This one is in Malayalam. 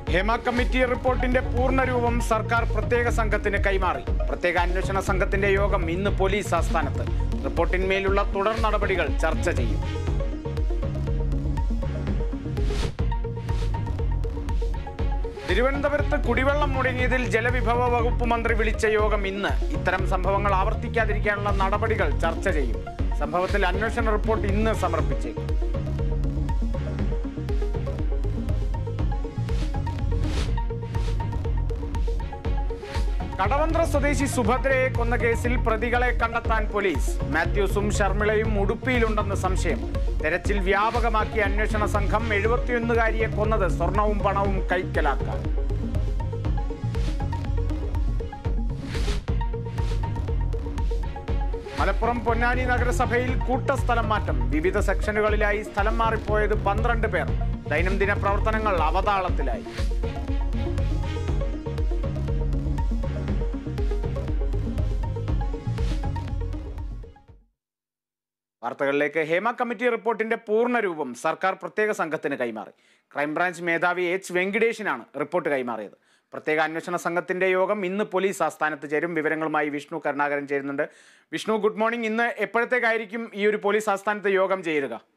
ഹേമ കമ്മിറ്റി റിപ്പോർട്ടിന്റെ പൂർണ്ണരൂപം സർക്കാർ പ്രത്യേക സംഘത്തിന് കൈമാറി. പ്രത്യേക അന്വേഷണ സംഘത്തിന്റെ യോഗം ഇന്ന് പോലീസ് ആസ്ഥാനത്ത്. റിപ്പോർട്ടിന്മേലുള്ള തുടർ നടപടികൾ ചർച്ച ചെയ്യും. തിരുവനന്തപുരത്ത് കുടിവെള്ളം മുടങ്ങിയതിൽ ജലവിഭവ വകുപ്പ് മന്ത്രി വിളിച്ച യോഗം ഇന്ന്. ഇത്തരം സംഭവങ്ങൾ ആവർത്തിക്കാതിരിക്കാനുള്ള നടപടികൾ ചർച്ച ചെയ്യും. സംഭവത്തിൽ അന്വേഷണ റിപ്പോർട്ട് ഇന്ന് സമർപ്പിച്ചേക്കും. കടവന്ത്ര സ്വദേശി സുഭദ്രയെ കൊന്ന കേസിൽ പ്രതികളെ കണ്ടെത്താൻ പോലീസ്. മാത്യൂസും ഷർമിളയും ഉടുപ്പിയിലുണ്ടെന്ന് സംശയം. തെരച്ചിൽ വ്യാപകമാക്കിയ അന്വേഷണ സംഘം 71-കാരിയെ കൊന്നത് സ്വർണവും പണവും കൈക്കലാക്കാൻ. മലപ്പുറം പൊന്നാനി നഗരസഭയിൽ കൂട്ടസ്ഥലം മാറ്റം. വിവിധ സെക്ഷനുകളിലായി സ്ഥലം മാറിപ്പോയത് 12 പേർ. ദൈനംദിന പ്രവർത്തനങ്ങൾ അവതാളത്തിലായി. വാർത്തകളിലേക്ക്. ഹേമ കമ്മിറ്റി റിപ്പോർട്ടിന്റെ പൂർണ്ണരൂപം സർക്കാർ പ്രത്യേക സംഘത്തിന് കൈമാറി. ക്രൈംബ്രാഞ്ച് മേധാവി എച്ച് വെങ്കിടേഷിനാണ് റിപ്പോർട്ട് കൈമാറിയത്. പ്രത്യേക അന്വേഷണ സംഘത്തിന്റെ യോഗം ഇന്ന് പോലീസ് ആസ്ഥാനത്ത് ചേരും. വിവരങ്ങളുമായി വിഷ്ണു കരുണാകരൻ ചേരുന്നുണ്ട്. Vishnu, good morning. ഇന്ന് എപ്പോഴത്തേക്കായിരിക്കും ഈ ഒരു പോലീസ് ആസ്ഥാനത്ത് യോഗം ചേരുക?